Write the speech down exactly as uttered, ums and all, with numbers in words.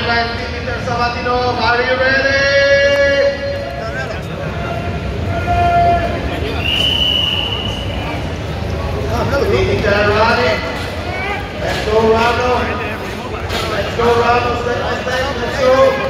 nineteen meter Sabatino, are you ready? three meter running. Let's go, Rano. Let's go, Rano. Step by step. Let's go.